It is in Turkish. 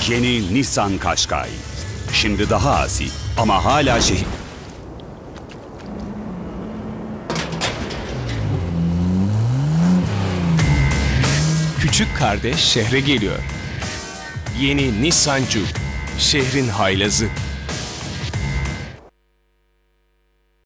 Yeni Nissan Qashqai. Şimdi daha asi ama hala şehir. Küçük kardeş şehre geliyor. Yeni Nissan Juke, şehrin haylazı.